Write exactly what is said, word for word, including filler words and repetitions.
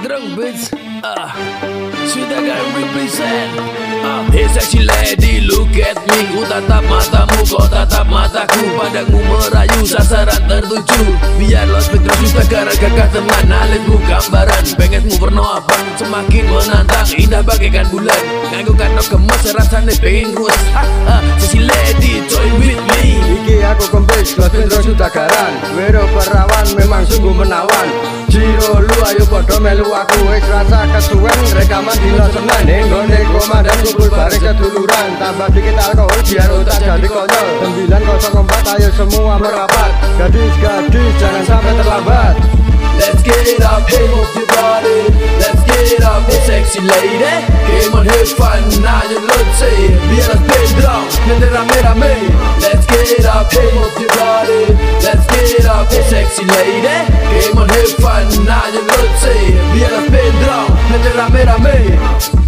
pedrong bitch. Ah, sweet I gotta represent. Ah, hey sexy lady, look at me. Ku tatap matamu, kau tatap mataku. Padamu merayu, sasaran tertuju. Biar los pedrong juga karena kakak teman. Alismu gambaran, pengenmu warna abang. Semakin menantang, indah bagaikan bulan. Nganggu kano kemas, rasanya pengen ruas. Ah, ah, sexy lady, join with me. Iki aku kembali, los pedrong sudah garan. Wero perawan, memang sungguh menawan. Jiro lu ayo podo melu aku. Wes rasa kesuwen, rekaman di loseman. Nenggone komandan kumpul bareng seduluran. Tambah dikit alkohol biar otak jadi konyol. Sembilan kosong empat ayo semua merapat. Gadis-gadis jangan sampai terlambat. Let's get it up, hey move your body. Let's get it up, hey sexy lady. Come on, have fun, now you look say. Biar los pedrong, nanti rame-rame. Let's get it up, hey move your body. Let's get it up, hey sexy lady. Come on, have fun, now you look say. Biar los pedrong, nanti rame-rame.